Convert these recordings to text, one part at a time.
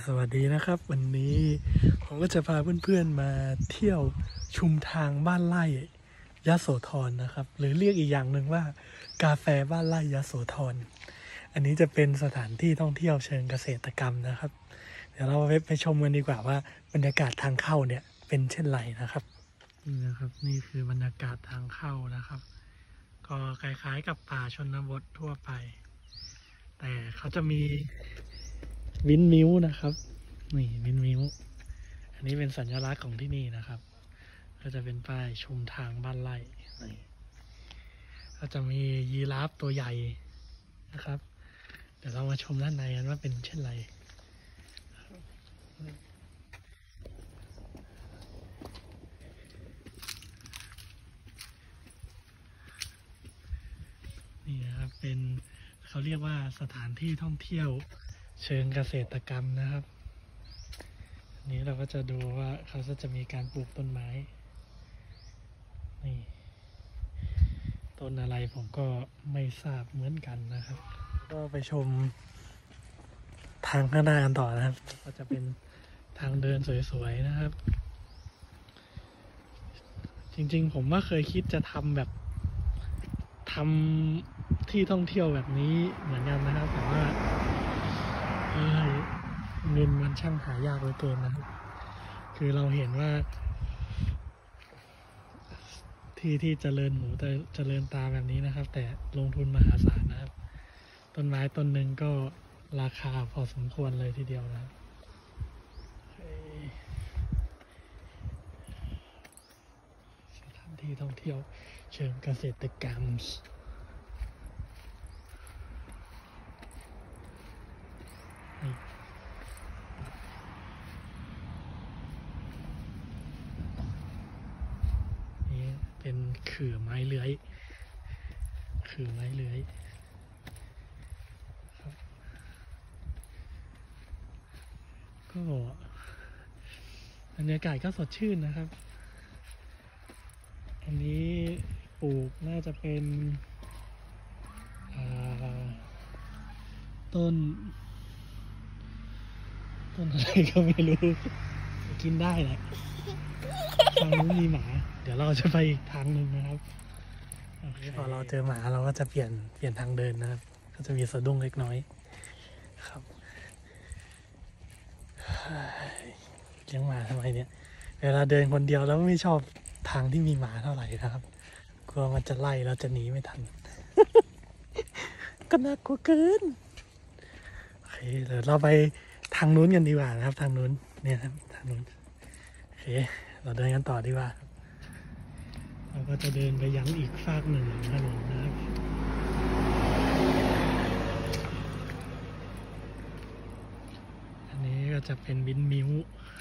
สวัสดีนะครับวันนี้ผมก็จะพาเพื่อนๆมาเที่ยวชุมทางบ้านไร่ยโสธรนะครับหรือเรียกอีกอย่างหนึ่งว่ากาแฟบ้านไร่ยโสธรอันนี้จะเป็นสถานที่ท่องเที่ยวเชิงเกษตรกรรมนะครับเดี๋ยวเราไปชมกันดีกว่าว่าบรรยากาศทางเข้าเนี่ยเป็นเช่นไรนะครับนี่นะครับนี่คือบรรยากาศทางเข้านะครับก็คล้ายๆกับป่าชนบททั่วไปแต่เขาจะมีวินมิวนะครับนี่วินมิวอันนี้เป็นสัญลักษณ์ของที่นี่นะครับก็จะเป็นป้ายชุมทางบ้านไร่นี่ก็จะมียีราฟตัวใหญ่นะครับเดี๋ยวเรามาชมด้านในกันว่าเป็นเช่นไรนี่นะครับเป็นเขาเรียกว่าสถานที่ท่องเที่ยวเชิงเกษตรกรรมนะครับอันนี้เราก็จะดูว่าเขาจะมีการปลูกต้นไม้นี่ต้นอะไรผมก็ไม่ทราบเหมือนกันนะครับก็ไปชมทางข้างหน้ากันต่อนะครับก็จะเป็นทางเดินสวยๆนะครับจริงๆผมว่าเคยคิดจะทำที่ท่องเที่ยวแบบนี้เหมือนกันนะครับแต่ว่าเงินมันช่างหายากเหลือเกินนะครับคือเราเห็นว่าที่เจริญหูแต่เจริญตาแบบนี้นะครับแต่ลงทุนมหาศาลนะครับต้นไม้ต้นหนึ่งก็ราคาพอสมควรเลยทีเดียวนะครับสถานที่ท่องเที่ยวเชิงเกษตรกรรมนี่เป็นขื่อไม้เลื้อยครับก็บรรยากาศก็สดชื่นนะครับอันนี้ปลูกน่าจะเป็นต้นอะไรก็ไม่รู้กินได้แหละทางนู้นมีหมาเดี๋ยวเราจะไปอีกทางหนึ่งนะครับพอเราเจอหมาเราก็จะเปลี่ยนทางเดินนะครับก็จะมีสะดุ้งเล็กน้อยครับเลี้ยงหมาทำไมเนี่ยเวลาเดินคนเดียวแล้วไม่ชอบทางที่มีหมาเท่าไหร่นะครับกลัวมันจะไล่เราจะหนีไม่ทัน ก็น่ากลัวเกินโอเคเดี๋ยวเราไปทางนู้นกันดีกว่านะครับทางนู้นเนี่ยครับทางนู้นโอเคเราเดินกันต่อดีกว่าเราก็จะเดินไปยังอีกฝากหนึ่งของถนนนะครับอันนี้ก็จะเป็นวินมิว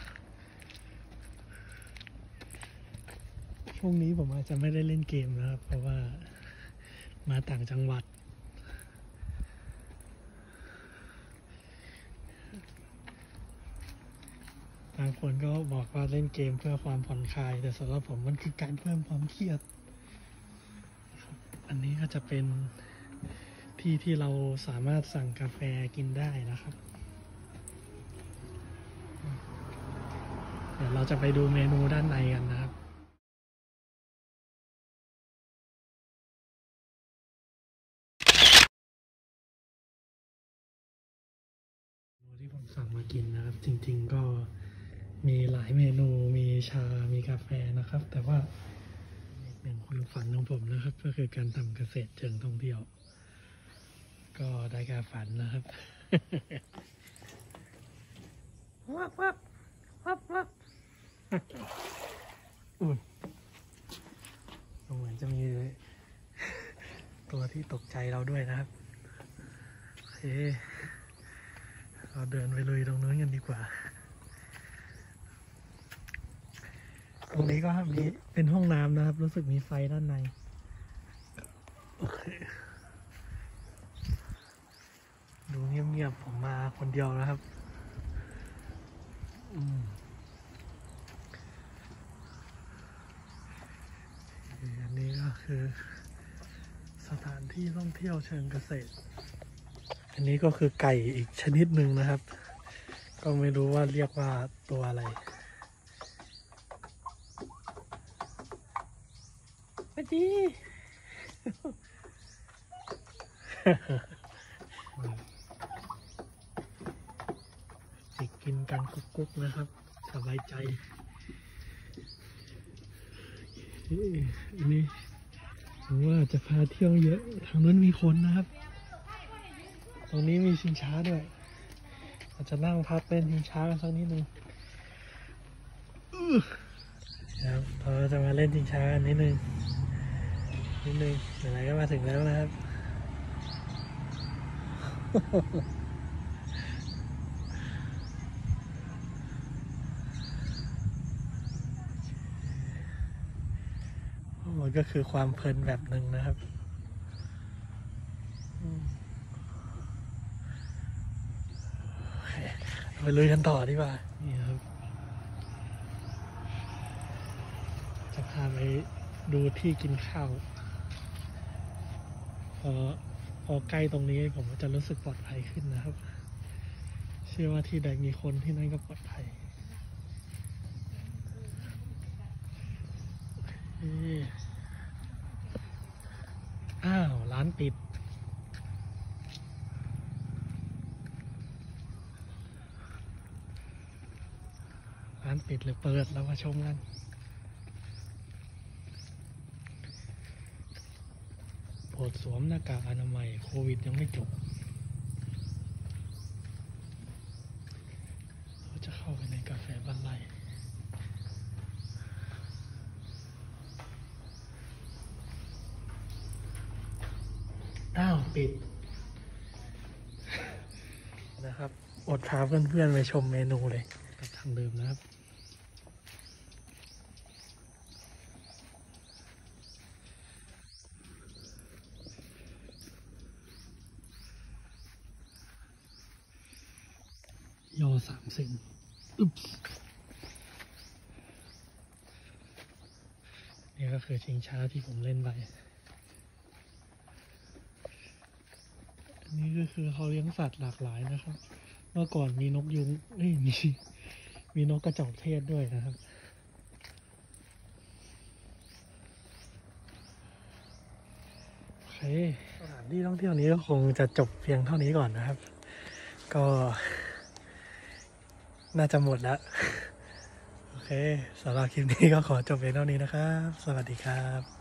ช่วงนี้ผมอาจจะไม่ได้เล่นเกมนะครับเพราะว่ามาต่างจังหวัดบางคนก็บอกว่าเล่นเกมเพื่อความผ่อนคลายแต่สำหรับผมมันคือการเพิ่มความเครียดอันนี้ก็จะเป็นที่เราสามารถสั่งกาแฟกินได้นะครับเดี๋ยวเราจะไปดูเมนูด้านในกันนะครับที่ผมสั่งมากินนะครับจริงๆก็มีหลายเมนูมีชามีกาแฟนะครับแต่ว่าหนึ่งความฝันของผมนะครับก็คือการทำเกษตรเชิงท่องเที่ยวก็ได้การฝันนะครับวับวับวับวับเหมือนจะมีตัวที่ตกใจเราด้วยนะครับโอเคเราเดินไปลุยตรงนู้นกันดีกว่าตรงนี้ก็มีเป็นห้องน้ำนะครับรู้สึกมีไฟด้านในโอเคดูเงียบๆผมมาคนเดียวนะครับอันนี้ก็คือสถานที่ท่องเที่ยวเชิงเกษตรอันนี้ก็คือไก่อีกชนิดหนึ่งนะครับก็ไม่รู้ว่าเรียกว่าตัวอะไรสวัสดีจิกกินกันกุ๊กๆนะครับสบายใจอันนี้ผมว่าจะพาเที่ยวเยอะทางนั้นมีคนนะครับตรงนี้มีชิงช้าด้วยเราจะนั่งพักเล่นชิงช้ากันสักนิดนึงครับเราจะมาเล่นชิงช้ากันนิดนึงไหนๆก็มาถึงแล้วนะครับมันก็คือความเพลินแบบหนึ่งนะครับไปลุยกันต่อดีกว่านี่ครับจะพาไปดูที่กินข้าวพอใกล้ตรงนี้ผมก็จะรู้สึกปลอดภัยขึ้นนะครับเชื่อว่าที่ใดมีคนที่นั่นก็ปลอดภัยอ้าวร้านปิดหรือเปิดเรามาชมกันโปรดสวมหน้ากากอนามัยโควิดยังไม่จบเราจะเข้าไปในกาแฟบ้านไร่อ้าวปิดนะครับอดพาเพื่อนๆไปชมเมนูเลยกับทางเดิมนะครับยอสามสิ่งนี่ก็คือชิงช้าที่ผมเล่นไปอันนี้ก็คือเขาเลี้ยงสัตว์หลากหลายนะครับเมื่อก่อนมีนกยุงมีนกกระจอกเทศด้วยนะครับโอเคสถานที่ท่องเที่ยวนี้ก็คงจะจบเพียงเท่านี้ก่อนนะครับก็น่าจะหมดแล้วโอเคสำหรับคลิปนี้ก็ขอจบเพียงเท่านี้นะครับสวัสดีครับ